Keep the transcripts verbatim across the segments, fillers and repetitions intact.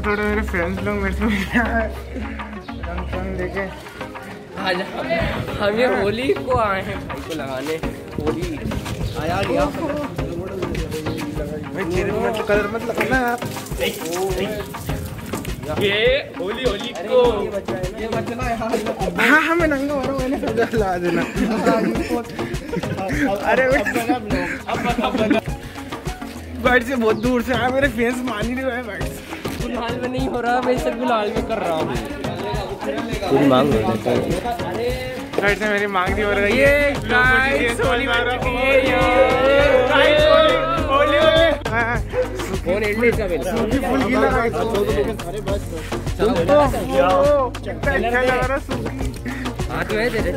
थोड़े मेरे फ्रेंड्स लोग मेरे से रंग लेके आज हम ये होली को आए हैं भाई को लगाने। होली आया यार चेहरे में तो कलर मत लगाना आप। ये होली होली को ये बचना है। हाँ हाँ मैं नंगा हो रहा हूँ, मैंने ला देना। अरे गाइड से बहुत दूर से आया, मेरे फेस मान ही नहीं रहा है। गुलाल में नहीं हो रहा, मैं सिर्फ गुलाल में कर रहा हूँ। पूरी मांग हो जाता है। गाइड से मेरी मांग नहीं हो रही है। गाइड होली बन चुकी है। गाइड होली होली होली कौन एंडी का बेल सूखी फूल गीला गाइड। अरे बस तो कितना अच्छा लग रहा सूखी। हाथ में दे दे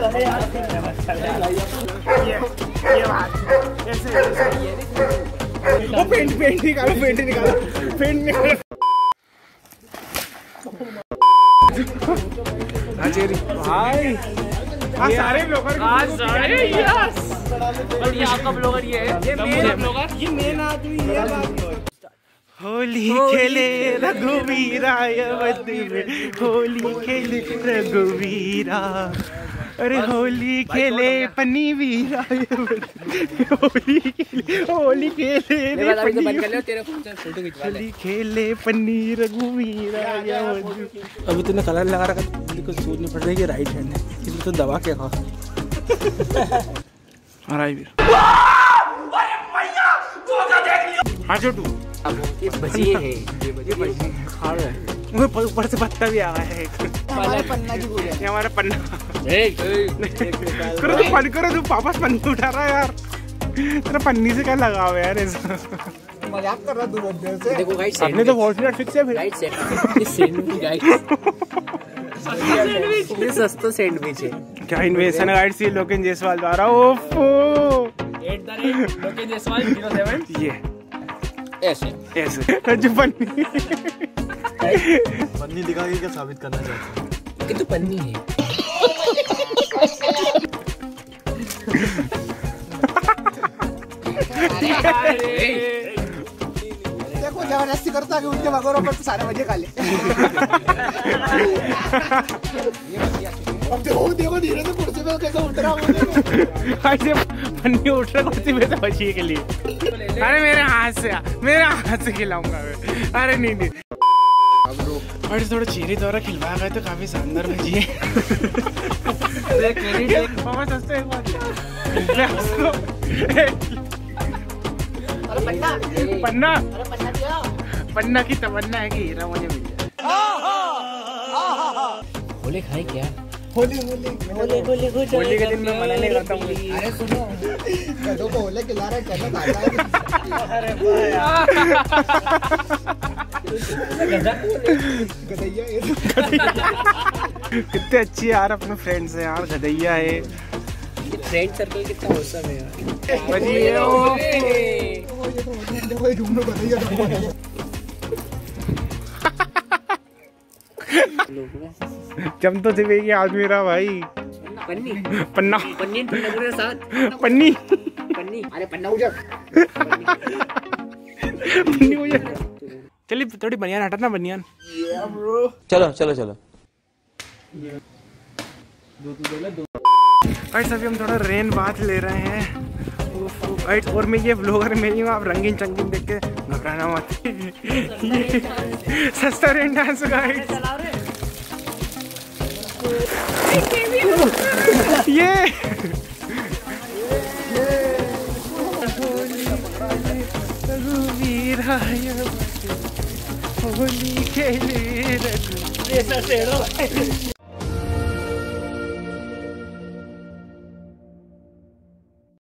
ये ये बात ऐसे ऐसे वो पेंट पेंट निकालो पेंट निकालो पेंट निकालो। भाई हाँ सारे ब्लॉगर आज सारे यस। और ये आपका ब्लॉगर ये है, ये मेन ब्लॉगर, ये मेन आदमी है। होली खेले रघुवीरा अयोध्या में, होली खेले रघुवीरा। अरे होली खेले पन्नी वीरा, होली खेले होली खेले होली खेले पन्नी रघुवीरा। अभी तूने कलर लगा रखा, कुछ सूझ नहीं पड़ रही है राइट हैंड है, इसलिए तो दबा के खा। हाँ छोटू ये बजिए है, ये बजिए खा रहा है। ऊपर से पत्ता भी आ गया है। हमारा पन्ना की पूजा ये हमारा पन्ना। करो तू पन करो, तू वापस पन्नी उठा रहा है यार। तेरा पन्नी से क्या लगाव है यार ऐसा? मजाक कर रहा तू बंदे से। देखो गाइस, आपने तो वॉल्टनट फिक्स है फिर। गाइस सैंडविच गाइस, ये सस्ता सैंडविच है। क्या इन्वेशन है गाइस ये लोकेन जायसवाल द्वारा। ओफो at the rate Loken Jaiswal zero seven. ये ऐसे ऐसे जो पन्नी पन्नी दिखा के क्या साबित करना चाहते हैं कि तू पन्नी है। देखो जबरदस्ती करता है कि उनके बगैरों पर सारे मजे खा ले। अब देखो देखो धीरे से कुर्सी पे कैसे उठ रहा हूँ। ऐसे पन्नी उठ रहा कुर्सी पे से बचिए के लिए। अरे मेरे हाथ से मेरे हाथ से खिलाऊंगा मैं। अरे नहीं नहीं और थोड़ा चेरी द्वारा खिलवाया गया तो काफी शानदार भजी है। पापा सस्ते एक बात पन्ना पन्ना पन्ना की तमन्ना है कि हीरा मुझे मिल जाए। होली खाए क्या? होली होली होली होली होली के दिन मैं मनाने जाता हूँ। अरे सुनो, गधों को होली खिला रहा है, कहना खाता है। अरे भाई गधैया ये कितने अच्छी यार अपने फ्रेंड्स हैं यार। गधैया है, फ्रेंड सर्कल कितना औसम है यार। बजिए ओ देखो ये घूमने गधैया जम तो थे कि आदमी रहा भाई। पन्नी पन्ना पन्नी पन्ना के साथ पन्नी पन्नी। अरे पन्ना उजर पन्नी मुझे चलिए थोड़ी बनियान हटा ना बनियान। चलो चलो चलो। गाइस अभी हम थोड़ा रेन बात ले रहे हैं गाइस। और मैं ये ब्लॉगर में नहीं हूँ, आप रंगीन चंगीन देख के घबराना मत। ये सस्ता रेन डांस गाइस। ये होली खेले